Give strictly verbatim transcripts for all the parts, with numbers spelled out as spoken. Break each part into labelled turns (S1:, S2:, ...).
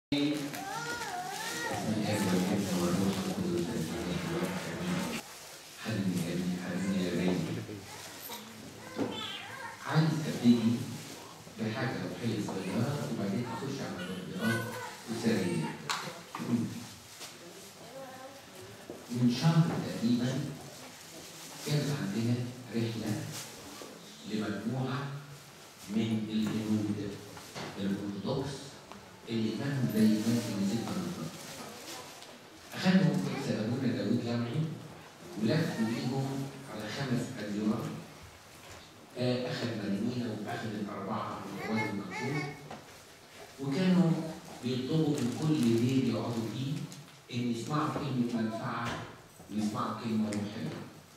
S1: عندي عايز ابتدي بحاجه روحيه صغيره وبعدين اخش على تطبيقات اسريه. من شهر تقريبا كانت عندنا رحله لمجموعه من الهنود الارثوذكس اللي كانوا زي ما كنيستنا بالظبط. اخذهم سالونا داوود جمعي ولفوا بيهم على خمس ادوار. اخذ مدينه واخذ الاربعه من وادي المقصود، وكانوا بيطلبوا من كل ليل يقعدوا فيه ان يسمعوا كلمه منفعه ويسمعوا كلمه روحيه.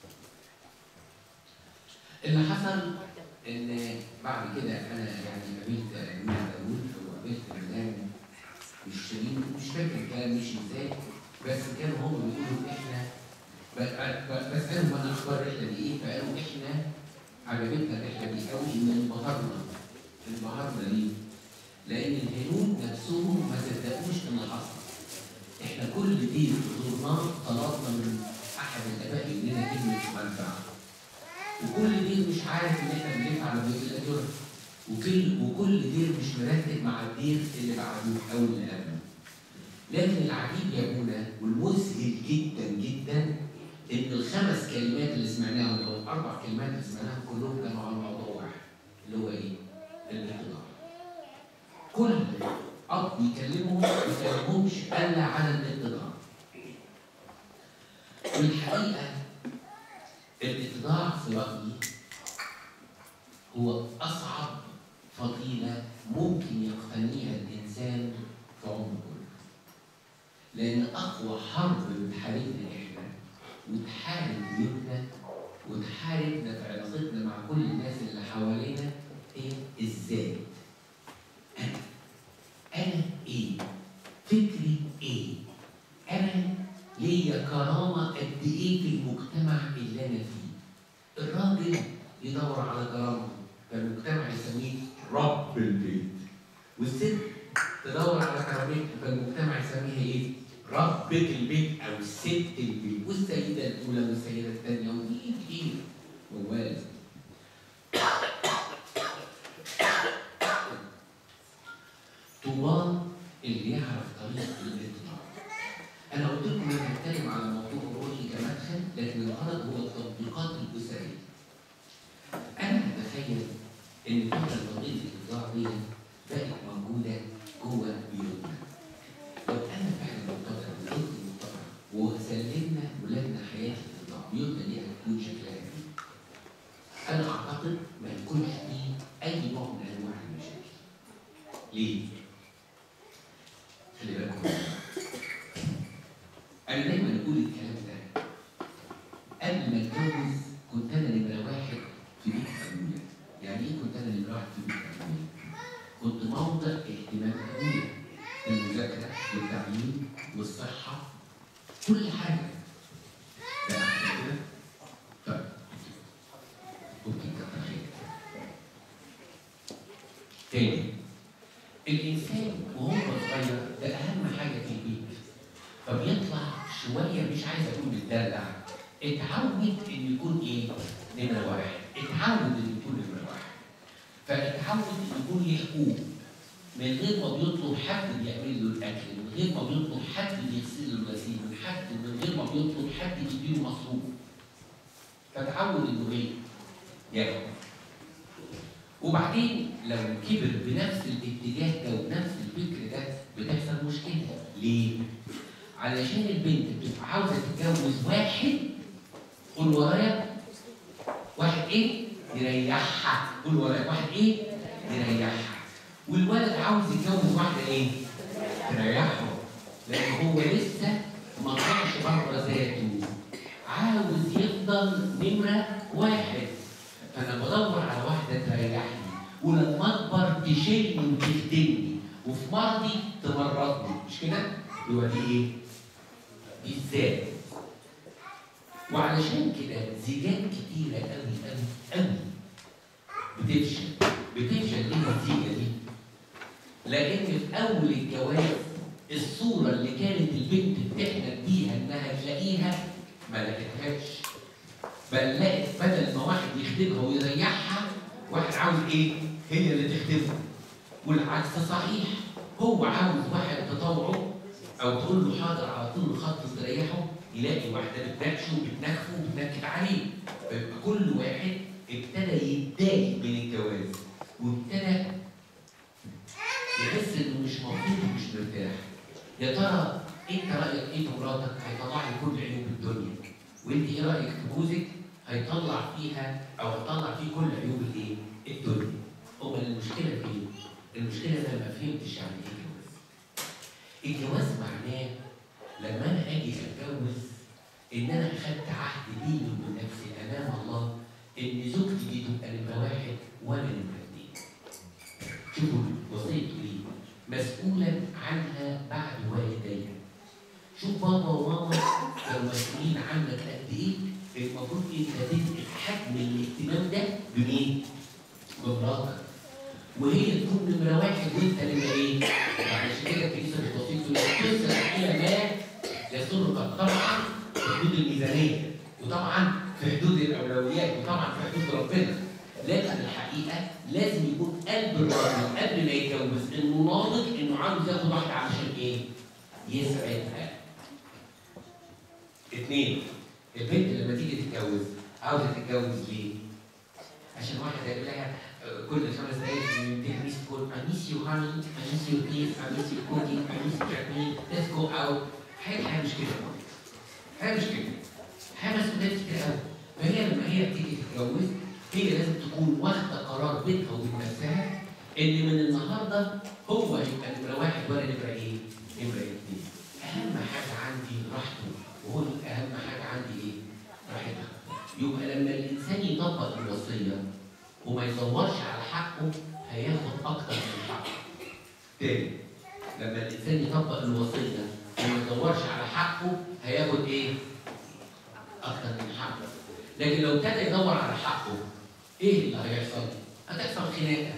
S1: اللي حصل ان بعد كده انا يعني قابلت امير داوود وقابلت مدام الشريف، مش فاكر الكلام مشي ازاي، بس كانوا هم بيقولوا احنا بسالهم انا اخبار الرحله دي ايه، فقالوا احنا عجبتنا الرحله دي قوي ان انبهرنا انبهرنا ليه؟ لان الهنود نفسهم ما صدقوش ان حصل. احنا كل دين زرناه طلبنا من احد الاباء يقول لنا كلمه منفعه. وكل دين مش عارف ان احنا بنلف على بيت الادوار. وكل وكل دير مش مرتب مع الدير اللي بعدوه او اللي قبله. لكن العجيب يا ابونا والمذهل جدا جدا ان الخمس كلمات اللي سمعناهم او الاربع كلمات اللي سمعناهم كلهم كانوا على موضوع واحد اللي هو ايه؟ الاتضاع. كل اب يكلمهم ما يكلمهمش الا على الاتضاع. والحقيقه الاتضاع في رايي هو اصعب فضيله ممكن يقتنيها الانسان في عمره كله. لان اقوى حرب بتحاربنا احنا وتحارب بيوتنا وتحاربنا في علاقتنا مع كل الناس اللي حوالينا هي الذات. انا انا ايه؟ فكري ايه؟ انا ليا كرامه قد ايه في المجتمع اللي انا فيه؟ الراجل يدور على كرامته فالمجتمع يسميه رب البيت، والست تدور على كرامتها فالمجتمع يسميها ايه؟ ربة البيت او ست البيت، والسيده الاولى والسيده الثانيه ودي كتير موال. طوبى اللي يعرف طريق الاتضاع. انا قلت لكم انا هتكلم على موضوع روحي كمدخل، لكن الغرض هو التطبيقات الاسريه. انا اتخيل ان فكره قضيه الاتضاع دي بقت موجوده جوه بيوتنا. لو انا فعلا مقتنع بقضيه الاتضاع وسلمنا ولادنا حياه الاتضاع، بيوتنا دي هتكون شكلها ايه؟ انا اعتقد ما يكونش فيه اي نوع من انواع المشاكل. ليه؟ خلي بالكم انا دايما اقول الكلام ده. قبل ما اتجوز كنت انا نمره واحد في بيت ابويا. يعني ايه كنت انا نمره واحد في بيت ابويا؟ كنت موضع اهتمام ابويا المذاكره والتعليم والصحه كل حاجه. ده احسن كده؟ طيب اوكي كتر خيرك. تاني، الانسان وهو صغير ده اهم حاجه في البيت، فبيطلع شويه مش عايز اقول بيتدلع، اتعود ان يكون ايه؟ نمره واحد، اتعود ان يكون نمره واحد. فاتعود ان يكون ليه حقوق من غير ما بيطلب حد بيعمل له الاكل، من غير ما بيطلب حد بيغسل له الغسيل، من حد من غير ما بيطلب حد يديله مصروف. فتعود انه ايه؟ ياخد. وبعدين لو كبر بنفس الاتجاه ده وبنفس الفكر ده بتحصل مشكله. ليه؟ علشان البنت بتبقى عاوزه تتجوز واحد، قول ورايا، واحد ايه؟ يريحها. قول ورايا، واحد ايه؟ يريحها. والولد عاوز يتجوز واحده ايه؟ تريحه. لان هو لسه ما طلعش بره ذاته، عاوز يفضل نمره واحد. فانا بدور على واحده تريحني ولما اكبر تشيلني وتخدمني وفي مرضي تمرضني، مش كده؟ يبقى دي ايه؟ دي الذات. وعلشان كده زيجات كتيره قوي قوي قوي بتفشل. بتفشل ليه الزيجه دي؟ لان في اول الجواز اللي كانت البنت بتحلم بيها انها تلاقيها ما لقيتهاش، بل لقت بدل ما واحد يخدمها ويريحها واحد عاوز ايه؟ هي اللي تخدمه. والعكس صحيح، هو عاوز واحد تطوعه او تقول له حاضر على طول خط تريحه، يلاقي واحده بتناقشه وبتنكفه وبتنكد عليه. فيبقى كل واحد ابتدى يتضايق من الجواز وابتدى يحس انه مش مبسوط ومش مرتاح. يا ترى انت رايك ايه في مراتك؟ هيطلع لي كل عيوب الدنيا، وانت ايه رايك في جوزك؟ هيطلع فيها او هيطلع فيه كل عيوب الايه؟ الدنيا. امال المشكله فين؟ المشكله انا ما فهمتش يعني ايه جواز. الجواز معناه لما انا اجي اتجوز ان انا اخدت عهد بيني وبين نفسي امام الله ان زوجتي دي تبقى نمره واحد وانا نمره اثنين. شوفوا وصيته لي مسؤولا عنها بعد والديها. شوف بابا وماما كانوا مسؤولين عنك قد ايه، المفروض انت تدي حجم الاهتمام ده بمين؟ بمراتك. وهي تكون نمره واحد وانت نمره ايه؟ معلش كده الكنيسه مش بسيطه، تسرع الى ما يسرك طبعا في حدود الميزانيه، وطبعا في حدود الاولويات، وطبعا في حدود ربنا. لكن الحقيقه لازم يكون قلب الراجل قبل ما يتجوز انه ناضج، انه عاوز ياخد واحده علشان ايه؟ يسعدها. اثنين، البنت لما تيجي تتجوز عاوزه تتجوز ليه؟ عشان واحد هيقول لها كل خمس دقايق يديها ميس كول، I miss you honey, I miss you please, I miss you cooking, I miss you Japanese, let's go out. حاجة مش كده. حاجة مش كده. حاجة مسؤوليات كتير قوي. فهي لما هي بتيجي تتجوز هي لازم تكون واخدة قرار بينها وبين نفسها إن من النهارده هو هيبقى نمرة واحد ولا نمرة إيه؟ نمرة اثنين. أهم حاجة عندي راحته، وهو أهم حاجة عندي إيه؟ راحتها. يبقى لما الإنسان يطبق الوصية وما يدورش على حقه هياخد أكتر من حقه. تاني، لما الإنسان يطبق الوصية وما يدورش على حقه هياخد إيه؟ أكتر من حقه. لكن لو ابتدى يدور على حقه إيه اللي هيحصل؟ هتحصل خناقة.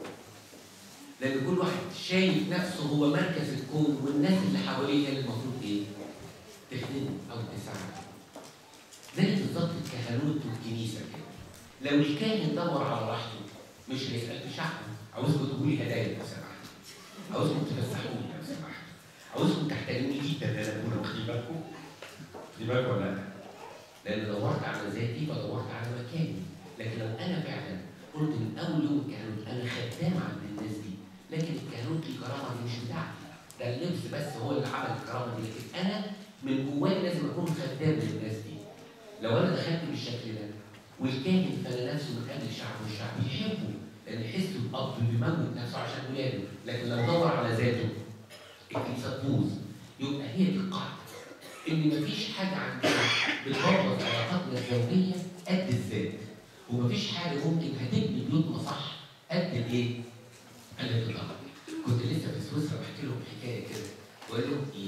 S1: لأن كل واحد شايف نفسه هو مركز الكون، والناس اللي حواليه اللي المفروض إيه؟ تخدمه أو تساعده. زي بالظبط الكهنوت والكنيسة كده. لو الكاهن دور على راحته مش هيسأل في شعبه، عاوزكم تقولوا لي هدايا لو سمحت، عاوزكم تفسحوني لو سمحت، عاوزكم تحترموني جدا ان انا اكون واخدين بالكم؟ واخدين بالكم ولا لا؟ لان دورت على ذاتي فدورت على مكاني. لكن لو انا فعلا قلت من اول يوم الكهنوت انا خدام عند الناس دي، لكن الكهنوت الكرامه دي مش بتاعتي، ده اللبس بس هو اللي عمل الكرامه دي، لكن انا من جوايا لازم اكون خدام للناس دي. لو انا دخلت بالشكل ده والكاهن فلا نفسه من اجل الشعب والشعب يحبه، لان يحس الاب بيموت نفسه عشان ولاده، لكن لو دور على ذاته الكنيسه تبوظ. يبقى هي دي القاعده ان مفيش حاجه عندنا بتبوظ علاقاتنا الزوجيه قد الذات، ومفيش حاجه ممكن هتبني بيوتنا صح قد الايه؟ قد الضغط. كنت لسه في سويسرا بحكي لهم حكايه كده، وقال لهم ايه؟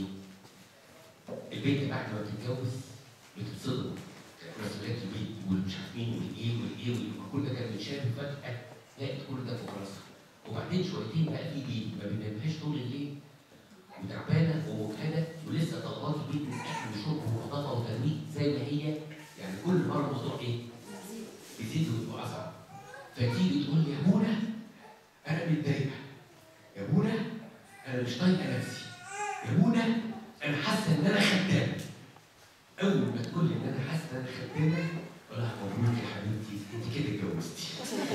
S1: البنت بعد ما بتتجوز بتتصدم مسؤوليات البيت والمش عارفين والايه والايه والايه، كل ده كان متشابه، فجاه لقيت كل ده فوق راسها. وبعدين شويتين بقى في بيت ما بينامهاش طول الليل وتعبانه ومجهده، ولسه طلبات البيت من اكل وشرب ونظافه وترويق زي ما هي، يعني كل مره الموضوع ايه؟ يزيد ويبقى اصعب. فتيجي تقول لي يا منى انا متضايقه، يا منى انا مش طايقه نفسي، يا منى انا حاسه ان انا خدامه. اول ما تقول لي ان انا حاسه ان انا خدامه اقول لها مبروك يا حبيبتي انت كده اتجوزتي.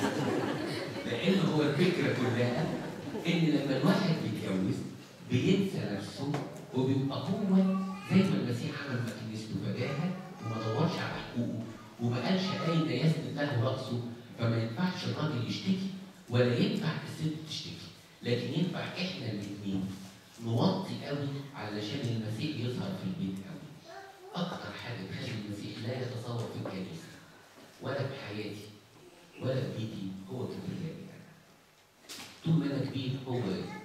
S1: لان هو الفكره كلها ان لما الواحد بيتجوز بينسى نفسه وبيبقى هو زي ما المسيح عمل مع كنيسته فداها وما دورش على حقوقه وما قالش اين يسند له راسه. فما ينفعش الراجل يشتكي ولا ينفع الست تشتكي، لكن ينفع احنا الاثنين نوطي قوي علشان المسيح يظهر في البيت قوي. اكتر حاجه تخلي المسيح لا يتصور في الكنيسه ولا في حياتي ولا في بيتي هو كبريائي انا. طول ما انا كبير هو يختفي،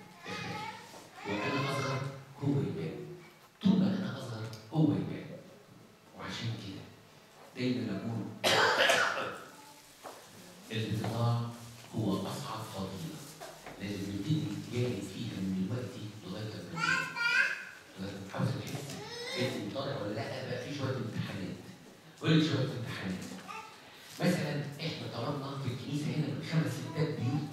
S1: وانا اصغر هو يبان. طول ما انا اصغر هو يبان. وعشان كده دايما اقول الاتضاع هو اصعب فضيله لازم نبتدي نتجاهد فيها من دلوقتي لغايه ما قول لي شويه امتحانات. مثلا احنا طلبنا في الكنيسه هنا من خمس ستات بيوت،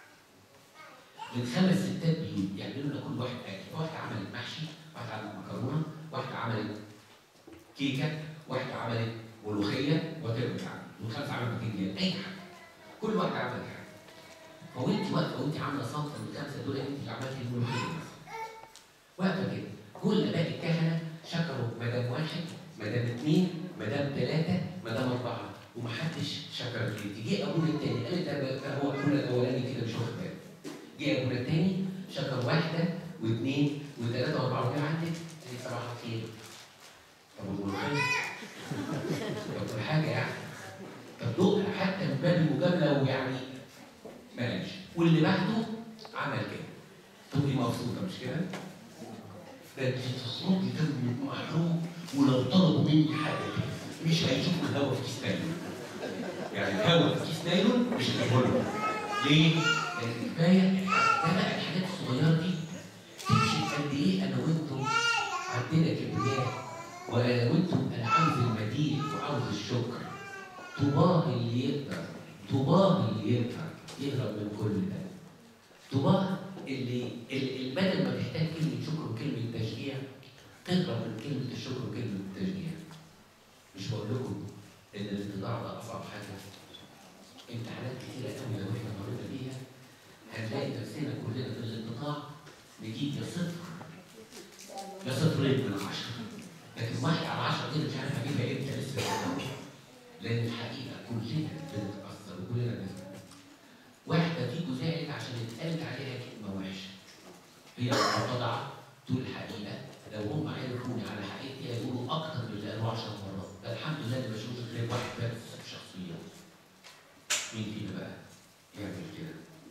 S1: من خمس ستات بيوت يعملوا لنا كل واحد اكل، واحده عملت محشي، واحده عملت مكرونه، واحده عملت كيكه، واحده عملت ملوخيه، وتربط عمل، والخمسه عملوا بتنجان، اي حاجه. كل واحده عملت حاجه. فوانت واقفه وانت عامله صنف من الخمسه دول انت اللي عملتي الملوخيه مثلا. واقفه كده، كل اباء الكهنه شكروا مدام واحد، مدام اثنين، مدام ثلاثه، مدام اربعه، ومحدش شكر ليتي. جه ابونا الثاني قال ده هو ابونا الاولاني كده مش واخد باله. جه ابونا الثاني شكر واحده واثنين وثلاثه واربعه، وجه عندك قال لي صباح الخير. طب والملوخيه؟ طب كل حاجه يعني. طب دقها حتى من باب المجامله ويعني ماشي. واللي بعده عمل كده. تبقي مبسوطه مش كده؟ ده انت تصرفي دم محروق، ولو طلبوا مني حاجه مش هيشوفوا الهوا في كيس نايلون. يعني الهوا في كيس نايلون مش هيقولوا. ليه؟ لان كفايه بقى الحاجات الصغيره دي تكشف قد ايه انا وانتم عندنا كبرياء، وانتم انا عاوز المديح وعاوز الشكر. طوباه اللي يقدر، طوباه اللي يقدر يهرب من كل ده. طوباه اللي اللي بدل ما تحتاج كلمه شكر وكلمه تشجيع تهرب من كلمه الشكر وكلمه التشجيع. مش بقول لكم ان الاتضاع ده اصعب حاجه. امتحانات كتيره قوي لو احنا مرينا بيها هنلاقي نفسنا كلنا في الاتضاع نجيب يا صفر يا صفرين من عشره، لكن واحد على عشره دي مش عارف اجيبها امتى لسه. لان الحقيقه كلنا بنتاثر وكلنا بنفهم. واحده فيكم زعلت عشان اتقالت عليها كلمه وحشه. هي متضعه تقول الحقيقه، لو هم عرفوني على حقيقتي هيقولوا اكتر من اللي قالوه عشر مرات. ده الحمد لله اللي بشوف غير واحد بس في شخصيته. مين فينا بقى يعمل كده؟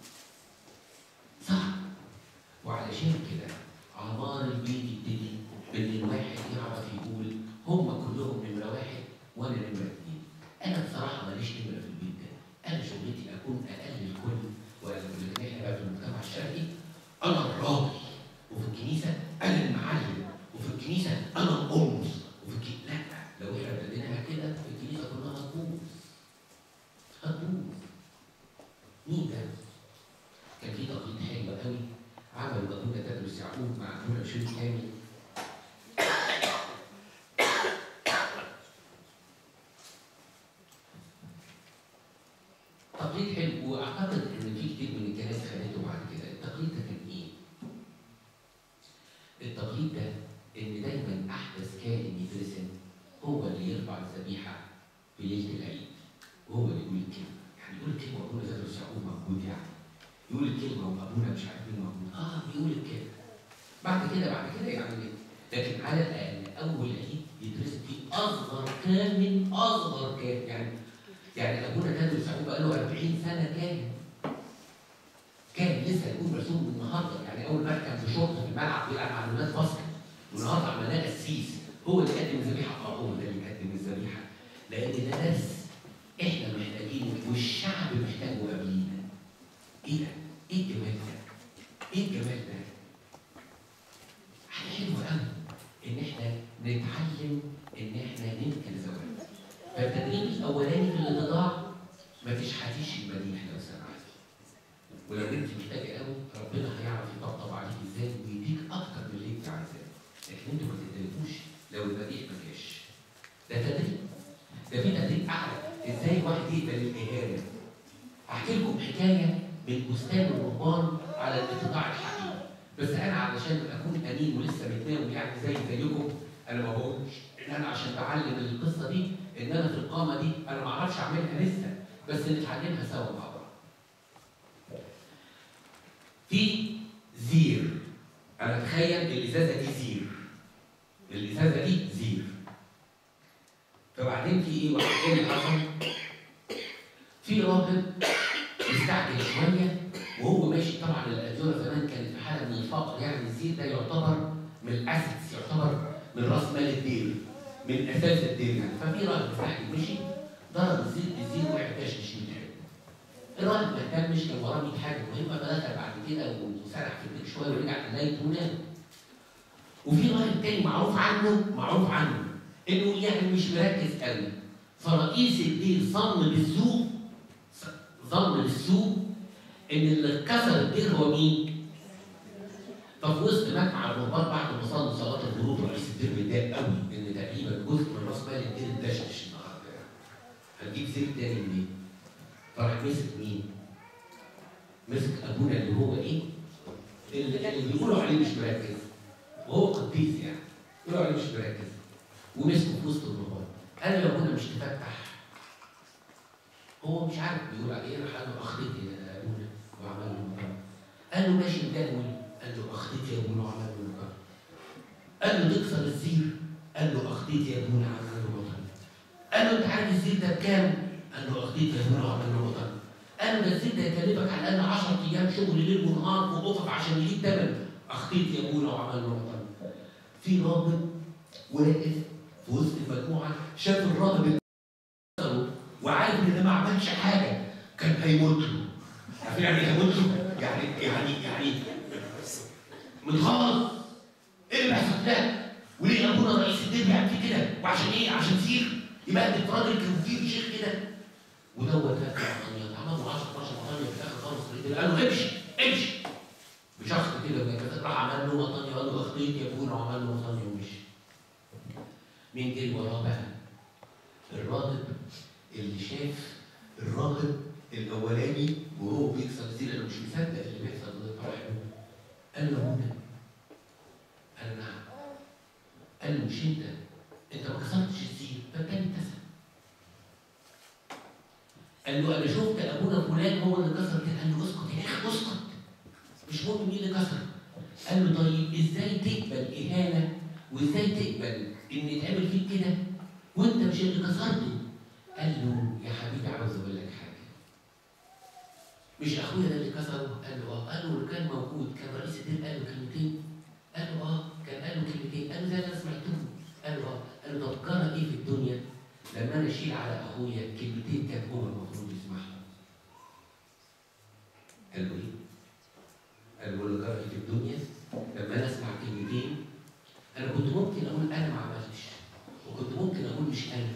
S1: صح. وعلشان كده عمار البيت يبتدي بان الواحد يعرف يقول هم كلهم نمره واحد وانا نمره اثنين. انا بصراحه ماليش نمره في البيت ده. انا شغلتي اكون اقل الكل، ولكن احنا بقى في المجتمع الشرقي انا الراجل، وفي الكنيسه انا المعلم، وفي الكنيسه انا القمص، وفي الكنيسه لا. لو احنا ابتديناها كده في الكنيسه كلها هتبوظ. هتبوظ. مين ده؟ كان في تقليد حلو قوي عملوا ابونا تدرس يعقوب مع ابونا شريف كامل. تقليد حلو، واعتقد ان في كتير من الكنائس خدته بعد كده. التقليد ده كان ايه؟ التقليد ده ان دايما احدث كائن يترسم هو اللي يرفع الذبيحه في ليله العيد، وهو اللي يقول الكلمه. يعني يقول الكلمه وابونا تدرس يعقوب موجود، يعني يقول الكلمه وابونا مش عارف مين موجود، اه بيقول الكلمه. بعد كده بعد كده يعني لكن على الاقل اول عيد يترسم فيه اصغر كامل، اصغر كامل. يعني يعني ابونا تدرس يعقوب بقى له أربعين سنه كامل. كان لسه يكون مرسوم النهارده. يعني اول ما كان في شرطه في الملعب بيلعب مع الولاد باسكت، والنهارده عملناه قسيس. هو اللي قدم الذبيحه، اه هو ده اللي قدم الذبيحه، لان ده درس احنا محتاجينه والشعب محتاجه قبلينا. ايه ده؟ ايه الجمال ده؟ ايه الجمال ده؟ حاجه حلوه قوي ان احنا نتعلم ان احنا ننكر زواج. فالتدريب الاولاني في الاتضاع ما تشحتيش المديح لو سمحت. ولو انت محتاجه قوي ربنا هيعرف يطبطب عليك ازاي ويديك اكتر من اللي انت عايزاه. لكن انتوا ما تتضايقوش لو المديح ما جاش. ده تدريب. ده في تدريب اعلى ازاي واحد يقبل الاهانه. هحكي لكم حكايه من بستان الرهبان على الاتضاع الحقيقي. بس انا علشان اكون امين ولسه متناول يعني زي زيكم، انا ما بقولش ان انا عشان بعلم القصه دي ان انا في القامه دي انا ما اعرفش اعملها لسه، بس نتعلمها سوا مع بعض. في زير، انا اتخيل الازازه دي زير، الازازه دي زير. فبعدين في ايه؟ واحد ايه اللي حصل؟ في راهب مستعجل شويه وهو ماشي. طبعا الادوره زمان كانت في حاله من الفقر، يعني الزير ده يعتبر من الاسس، يعتبر من راس مال الدير، من اساس الدير يعني. ففي راهب مستعجل مشي ضرب الزير، الزير وقع كشش من حاجه. الراهب ما اهتمش، كان وراه مية حاجه مهمه، فدخل بعد كده وسرح في البيت شويه ورجع تلاقي ونام. وفي راهب تاني معروف عنه معروف عنه انه يعني مش مركز قوي،
S2: فرئيس الدير ظن بالسوء ظن بالسوء ان اللي كسر الدير هو مين؟ ففي وسط مجمع الرهبان بعد ما صلوا صلاه الغروب رئيس الدير متضايق قوي ان تقريبا جزء من راس مال الدير اتدشدش النهارده يعني. هنجيب زيت تاني منين؟ فراح مسك مين؟ مسك ابونا اللي هو ايه؟ اللي, اللي بيقولوا عليه مش مركز. وهو قديس يعني. بيقولوا عليه مش مركز. ومسكه في وسط الرهبان. قال له يا ابونا مش تفتح. هو مش عارف بيقول عليه، راح قال له اخطيت يا ابونا وعمل له مكرم. قال له ماشي مداول. قال له اخطيت يا ابونا وعمل له مكرم. قال له تكسر الزير. قال له اخطيت يا ابونا وعمل له مكرم. قال له انت عارف الزير ده بكام؟ قال له اخطيت يا ابونا وعمل له مكرم. قال له ده الزير ده يكلفك على الاقل عشرة ايام شغل ليل ونهار وقفف عشان يجيب ثمن. اخطيت يا ابونا وعمل له مكرم. في راجل واقف في وسط المجموعه شاف الراجل وعارف ان ما عملش حاجه كان هيموت له. عارفين يعني ايه هيموت له؟ يعني يعني يعني متغاظ. ايه اللي بيحصل ده؟ وليه ابونا رئيس الدير بيعمل فيه كده؟ وعشان ايه؟ عشان سير؟ يبقى انت راجل كان فيه شيخ كده. ودوت هات عطانيات عملوا عشرة اتناشر عطانيه في الاخر خالص قال له امشي امشي. بشخص كده راح عمل له عطانيه وقال له اخطيت يا ابونا وعمل له عطانيه ومشي. مين جري وراه بقى؟ الراهب اللي شاف الراهب الاولاني وهو بيكسر الزير اللي مش مصدق اللي بيحصل ده. راح قال له ابونا. قال نعم. قال له مش انت انت ما كسرتش الزير فالتاني ابتسم. قال له انا شفت ابونا فلان هو اللي كسر كده. قال له اسكت يا اخي اسكت مش مهم مين اللي كسر. قال له طيب ازاي تقبل اهانه وازاي تقبل ان يتعمل فيك كده وانت مش اللي كسرته؟ قال له يا حبيبي عاوز اقول لك حاجه. مش اخويا ده اللي كسره؟ قال له اه. قال له كان موجود كان رئيس الدير قال له كلمتين؟ قال له اه كان قال له كلمتين. قال له زي انا سمعتهم. قال له اه. قال له طب جرى ايه في الدنيا لما انا اشيل على اخويا كلمتين كان هو المفروض يسمعهم؟ قال له ايه؟ قال له جرى ايه في الدنيا لما انا اسمع كلمتين انا كنت ممكن اقول انا ما عملتش وكنت ممكن اقول مش انا.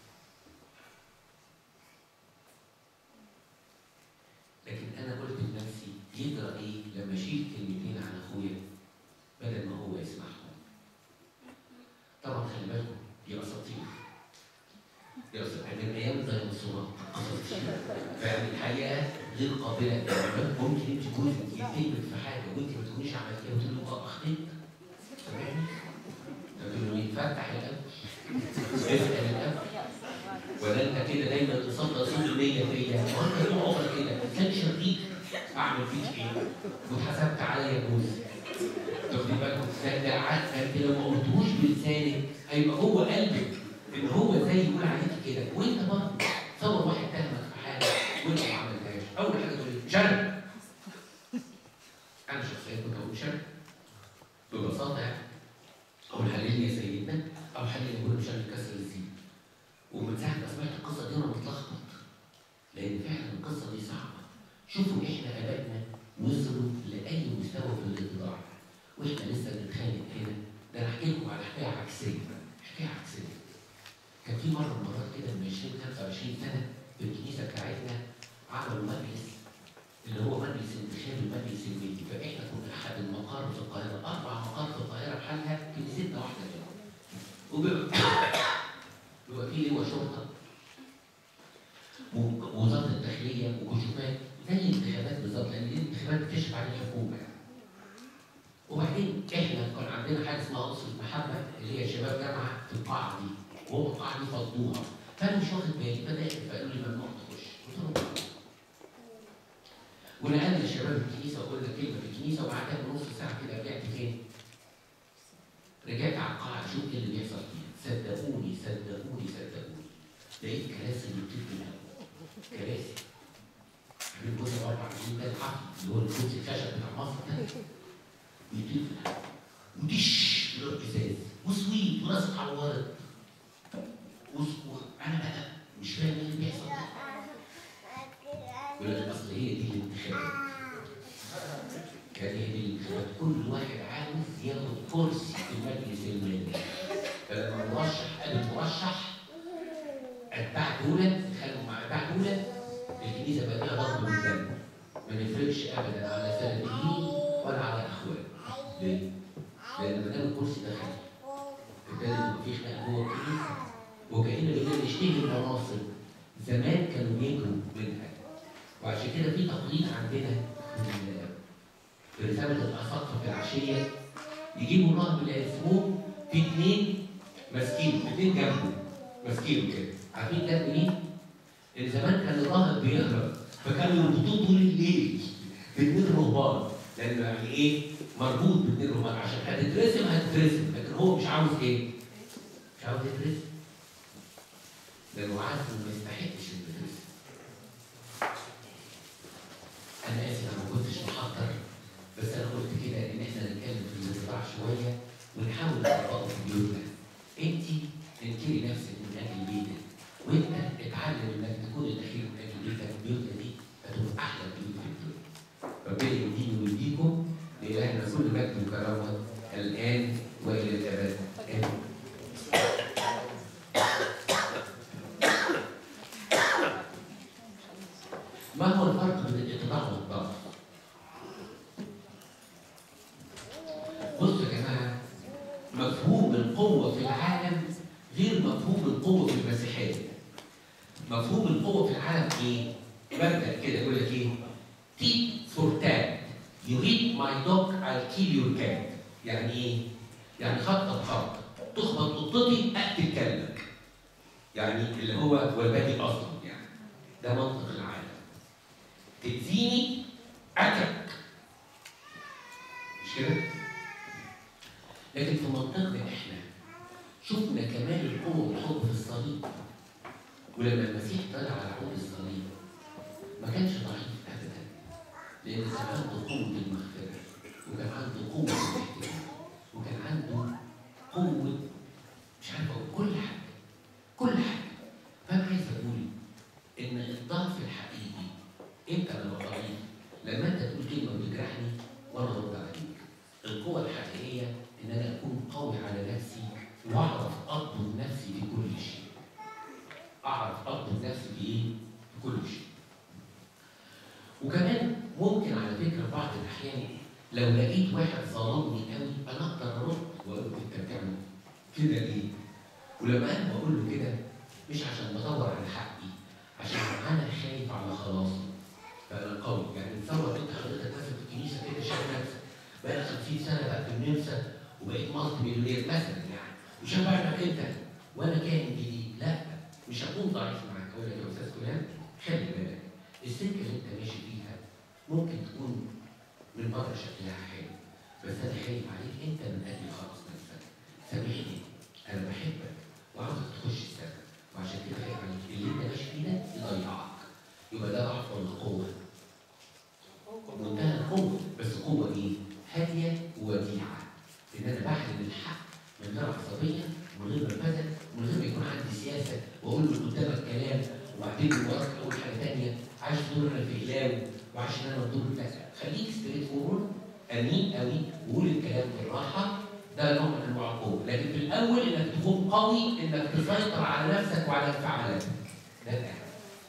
S2: لكن انا قلت لنفسي يجرى ايه لما اشيل كلمتين عن اخويا بدل ما هو يسمعهم. طبعا خلي بالكم دي اساطير. دي اساطير من ايام الديناصورات اساطير. فيعني الحقيقه غير قابله للعمل. ممكن انت جوزك يتهمك في حاجه وانت ما تكونيش عملتيها وتقول له اه اخطيت. سامعني؟ تقول له يتفتح الاول. اسال الاول. ولا انت كده دايما تصدق صوت النيه فيا؟ وانا طول عمري كده كان شريك اعمل فيك ايه؟ واتحسبت عليا جوز. تاخدي بالكم ده ده انت لو ما قلتوش بلسانك هيبقى جوه قلبك ان هو زي يقول عليك كده. وانت برضه تصور واحد تهمك في حاجه وانت ما عملتهاش. اول حاجه تقول لي شرب. انا شخصيا كنت اقول شرب ببساطه يعني. او الحليل يا سيدنا او حليل يقول مش انا كسر الزين. ومن ساعه ما سمعت القصه دي انا متلخبط. لان فعلا القصه دي صعبه. شوفوا احنا ابائنا وصلوا لاي مستوى في الاتضاع واحنا لسه بنتخانق هنا. ده انا احكي لكم على حكايه عكسيه. حكايه عكسيه. كان في مره من المرات كده من عشرين خمسة وعشرين سنه في الكنيسه بتاعتنا عملوا مجلس اللي هو مجلس انتخاب المجلس الملكي. فاحنا كنا احد المقار في القاهره، اربع مقار في القاهره بحالها كنيستنا واحده منهم. وبيبقى بيبقى في لواء شرطه ووزاره الداخليه وكشوفات زي الانتخابات بالظبط لان دي الانتخابات بتكشف على الحكومه يعني. وبعدين احنا كان عندنا حاجه اسمها اسره محبه اللي هي شباب جامعه في القاعه دي وهو القاعه دي فضوها. فانا مش واخد بالي بدات فقالوا لي ممنوع تخش. قلت لهم ونقلنا الشباب الكنيسه وقلنا كلمه في الكنيسه وبعدها بنص ساعه كده رجعت فين؟ رجعت على القاعه اشوف ايه اللي بيحصل فيها. صدقوني صدقوني صدقوني لقيت كراسي بتطير في الهواء. كراسي. عاملين جزء اربع سنين ده الحفل اللي هو الكرسي الخشب بتاع مصر ده بيطير في الهواء. ودش نور ازاز وسويت وناس اتعورت. وانا بقى مش فاهم ايه اللي بيحصل ده. يقول لك اصل هي دي الانتخابات. كان هي دي الانتخابات. كل واحد عاوز ياخد كرسي في المجلس المالي. فلما المرشح قال المرشح اتباع دولة اتخانقوا مع اتباع دولة، الكنيسة بقى فيها ضرب بالدم. ما نفرقش أبدا على سلفيين ولا على إخوان. ليه؟ لأن ما دام الكرسي دخل ابتدى يبقى في خناق جوه الكنيسة، وكأن بدنا نشتهي المناصب. زمان كانوا يجروا منها، وعشان كده في تقليد عندنا في رسالة الأساقفة في العشية يجيبوا راهب العرفوه في اثنين ماسكينه، اثنين جنبه ماسكينه كده. عارفين جنب مين؟ إن زمان كان الراهب بيهرب فكانوا يربطوه طول الليل باثنين رهبان، لأنه يعني إيه؟ مربوط باثنين رهبان عشان هتترسم هتترسم، لكن هو مش عاوز إيه؟ مش عاوز يترسم. لأنه عارف إنه ما يستحقش إنه يترسم. أنا آسف أنا ما كنتش محضر، بس أنا قلت كده إن إحنا نتكلم في الانطباع شوية ونحاول نطبقه في بيوتنا. أنتِ انكري نفسك من أجل بيتك، وأنت اتعلم إنك تكون الأخير من أجل بيتك. بيوتنا دي هتبقى أحلى بيوت في الدنيا. ربنا يديني ويديكم، لإلهنا كل مجد وكرامة الآن وإلى الأبد. آمين. ما هو الفرق بين الاتضاع والضعف؟ بصوا يا جماعه، مفهوم القوه في العالم غير مفهوم القوه في المسيحيه. مفهوم القوه في العالم ايه؟ مبدا كده يقول لك ايه؟ تيت فور تات، يو هيت ماي دوج I'll kill your cat. يعني ايه؟ يعني خط بخط، تخبط قطتي اقتل كلبك. يعني اللي هو والبادي اصلا يعني. ده منطق العالم. تأذيني أكلك. مش كده؟ لكن في منطقنا احنا شفنا كمال القوة والحب في الصليب. ولما المسيح طلع على عود الصليب ما كانش ضعيف أبدا، لأن كان عنده قوة المغفرة، وكان عنده قوة الاحتمال، وكان عنده قوة مش عارف أقول كل حاجة، كل حاجة. فأنا عايز أقول إن الضعف الحقيقي امتى انا ببقى ضعيف؟ لما انت تقول كلمه بتجرحني وانا ارد عليك. القوه الحقيقيه ان انا اكون قوي على نفسي واعرف اضبط نفسي في كل شيء. اعرف اضبط نفسي في ايه؟ في كل شيء. وكمان ممكن على فكره بعض الاحيان لو لقيت واحد ظلمني قوي انا اقدر ارد واقول له انت بتعمل كده ليه؟ ولما انا بقول له كده مش عشان بدور على حقي، عشان انا خايف على خلاصي. فأنا قوي، يعني تصور أنت حضرتك مثلا في الكنيسة كده شايف نفسك بقى خمسين سنة بقى في النمسا وبقيت مالتي مليونير مثلا يعني، وشايف انك أنت وأنا كائن جديد، لا مش هكون ضعيف معاك. أقول لك يا أستاذ فلان خلي بالك السكة اللي أنت ماشي فيها ممكن تكون من بره شكلها حلو، بس أنا خايف عليك أنت من أجل خلاص نفسك. سامحني أنا بحبك وعاوزك تخش السما، وعشان كده خايف عليك اللي أنت ماشي فيه ده يضيعك. يبقى ده ضعف ولا قوة؟ منتهى القوة، بس قوة إيه؟ هادية ووديعة. إن أنا بعلن الحق من غير عصبية ومن غير نرفزة ومن غير ما يكون عندي سياسة وأقول له قدامك كلام وبعدين من وراك أقول حاجة تانية، عايش دور أنا في إقلام وعايش إن أنا بدور لا، خليك ستريت فورورد، أمين قوي وقول الكلام بالراحة. ده نوع من أنواع القوة، لكن في الأول إنك تكون قوي، إنك تسيطر على نفسك وعلى انفعالاتك. ده الأهم.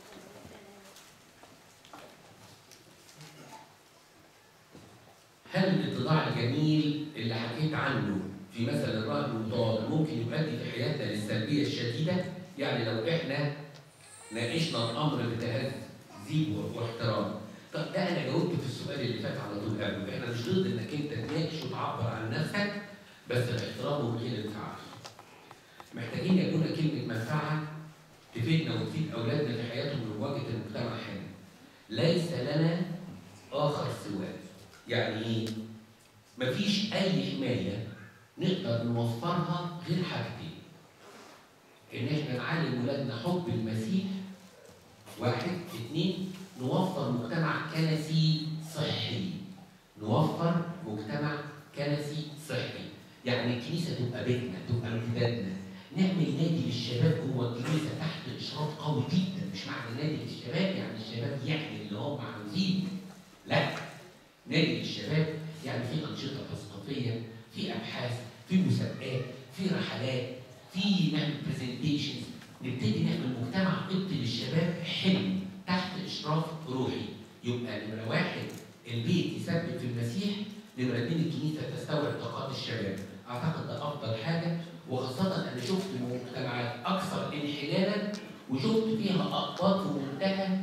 S2: هل الاتضاع الجميل اللي حكيت عنه في مثل الراهب المتواضع ممكن يؤدي في حياتنا للسلبيه الشديده؟ يعني لو احنا ناقشنا الامر بتهذيب واحترام. طب ده انا جاوبت في السؤال اللي فات على طول قبله، احنا مش ضد انك انت تناقش وتعبر عن نفسك بس باحترام ومن غير انفعال. محتاجين يكون كلمه منفعه تفيدنا وتفيد اولادنا في حياتهم ومواجهه المجتمع هنا. ليس لنا اخر سواه. يعني ايه؟ مفيش أي حماية نقدر نوفرها غير حاجتين. إن إحنا نعلم ولادنا حب المسيح، واحد، اثنين، نوفر مجتمع كنسي صحي. نوفر مجتمع كنسي صحي. يعني الكنيسة تبقى بيتنا، تبقى امتدادنا. نعمل نادي للشباب جوه الكنيسة تحت إشراف قوي جدا، مش معنى نادي للشباب يعني الشباب يعمل اللي هم عاوزينه. لا. نادي للشباب يعني في أنشطة تثقيفية، في أبحاث، في مسابقات، في رحلات، في نعمل برزنتيشنز، نبتدي نعمل مجتمع قبطي للشباب حلو تحت اشراف روحي. يبقى نمره واحد البيت يثبت في المسيح، نمره اثنين الكنيسه تستوعب طاقات الشباب. اعتقد ده افضل حاجه، وخاصه انا شفت مجتمعات اكثر انحلالا وشفت فيها اقباط في منتهى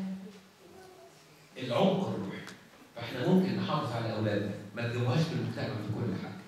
S2: العمق الروحي. فاحنا ممكن نحافظ على اولادنا، ما نجيبوهاش في المجتمع في كل حاجه.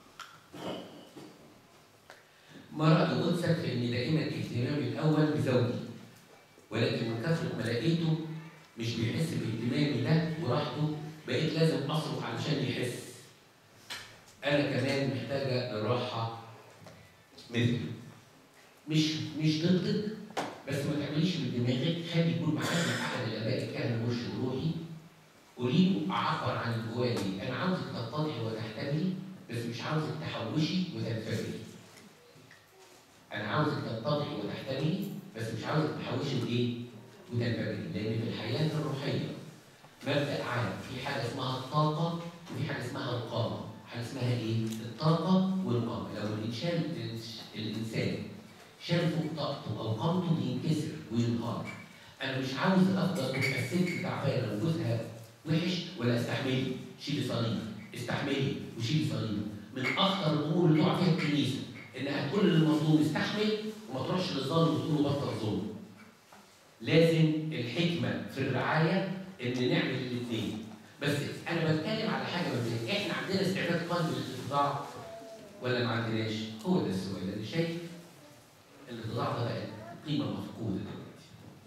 S2: ما رأي قدسك في إن دائما اهتمامي الأول بزوجي، ولكن من كثرة ما لقيته مش بيحس باهتمامي ده وراحته، بقيت لازم أصرف علشان يحس. أنا كمان محتاجة الراحة مثله. مش مش ضدك، بس ما تعمليش من دماغك، خلي يكون معانا أحد الآباء الكهنة مرشد روحي، قولي له أعبر عن اللي جوايا، أنا عاوزك تتضحي وتحتملي، بس مش عاوزك تحوشي وتنفجري. أنا عاوزك تتضحي وتحتملي، بس مش عاوزك تحوشي وإيه؟ وتنفجري، لأن في الحياة الروحية مبدأ عام، في حاجة اسمها الطاقة وفي حاجة اسمها القامة. حاجة اسمها إيه؟ الطاقة والقامة. لو الإنسان الإنسان شال فوق طاقته أو قامته بينكسر وينهار. أنا مش عاوز أفضل تبقى الست تعبانة وجوزها وحش ولا استحملي، شيلي صليب، استحملي وشيلي صليب. من أخطر الأمور اللي تقع فيها الكنيسة إنها تقول للمظلوم استحمل وما تروحش للظالم وتقول له بطل ظلم. لازم الحكمة في الرعاية إن نعمل الاثنين. بس أنا بتكلم على حاجة مبدئية، إحنا عندنا استعداد قلب للاتضاع ولا ما عندناش؟ هو ده السؤال. أنا شايف الاتضاع ده بقت قيمة مفقودة دلوقتي.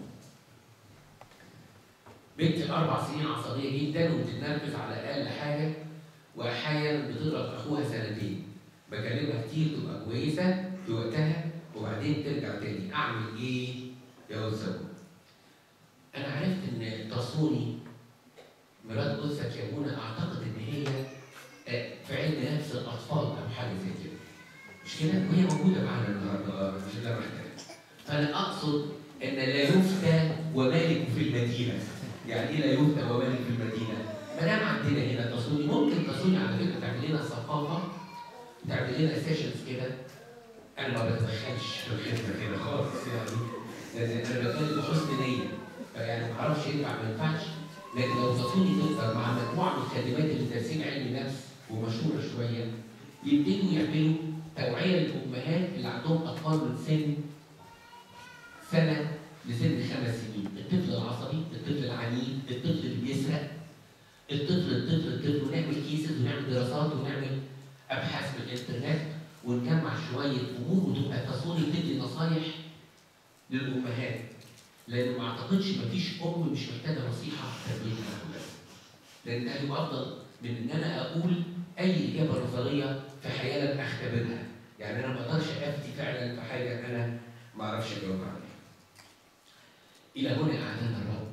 S2: بنت أربع سنين عصبية جدا وبتتنرفز على أقل حاجة، وأحيانا بتضرب أخوها سنتين. بكلمها كتير تبقى كويسة في وقتها وبعدين ترجع تاني. أعمل إيه يا أستاذ؟ أنا عرفت إن تصوني مرات قدسك يا ابونا، أعتقد إن هي في علم نفس الأطفال أو حاجة زي كده. مش كده؟ وهي موجودة معانا النهارده مش ده محتاج. فأنا أقصد إن لا يفتى ومالك في المدينة. يعني إيه لا يفتى ومالك في المدينة؟ ما دام عندنا هنا تصوني، ممكن تصوني على فكرة تعمل لنا ثقافة، تعمل لنا سيشنز كده. أنا ما بتدخلش في الخدمة كده خالص يعني، لأن أنا بتكلم بحسن نية، فيعني ما أعرفش ينفع ما ينفعش، لكن لو تصوني تقدر مع مجموعة من الخادمات اللي دارسين علم نفس ومشهورة شوية، يبتدوا يعملوا توعية للأمهات اللي عندهم أطفال من سن سنة لسن خمس سنين، الطفل العصبي، الطفل العنيد، الطفل اللي بيسرق، الطفل الطفل الطفل ونعمل كيسز ونعمل دراسات ونعمل أبحاث في الإنترنت ونجمع شوية أمور وتبقى تصوني تدي نصايح للأمهات. لأن ما أعتقدش مفيش أم مش محتاجة نصيحة في تربية الأولاد. لأن ده هيبقى أفضل من إن أنا أقول أي إجابة نظرية في حياة لم أختبرها. يعني أنا ما أقدرش أفتي فعلا في حاجة أنا ما أعرفش أجاوب عليها. إلى هنا أعلن الرب.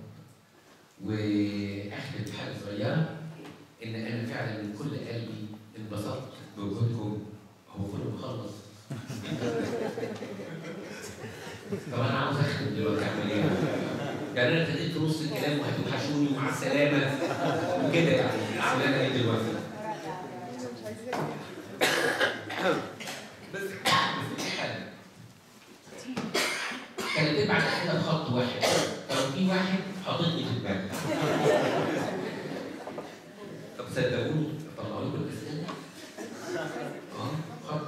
S2: وأختم بحاجة صغيرة، إن أنا فعلا من كل قلبي انبسطت بوجودكم. هو كله مخلص. طب أنا عاوز أختم دلوقتي أعمل إيه؟ يعني أنا ابتديت نص الكلام وهتوحشوني ومع السلامة وكده، يعني أعمل أنا إيه دلوقتي؟ بس بس في حاجة كانت تبعت كده بخط واحد، طب في واحد حاططني في دماغي. طب صدقوني طلعوا لكم الأسئلة؟ اه خط.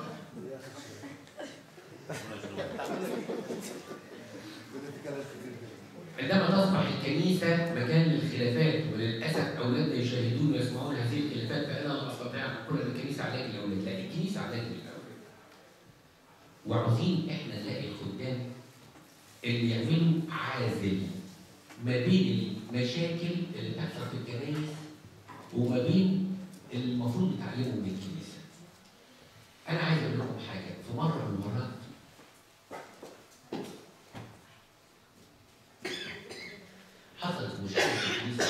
S2: عندما تصبح الكنيسة مكان للخلافات، وللأسف أولادنا يشاهدون ويسمعون هذه الخلافات، فأنا لا أستطيع أن أقول أن الكنيسة علاج للأولاد، لا، الكنيسة علاج للأولاد. وعاوزين إحنا نلاقي الخدام اللي يعملوا عازل ما بين المشاكل اللي بتحصل في الكنائس وما بين اللي المفروض يتعلموا من الكنيسة. أنا عايز أقول لكم حاجة، في مرة من المرات حصلت مشكلة في الكنيسة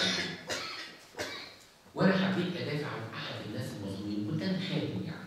S2: وأنا حبيت أدافع عن أحد الناس المظلومين، كنت أنا خادم يعني.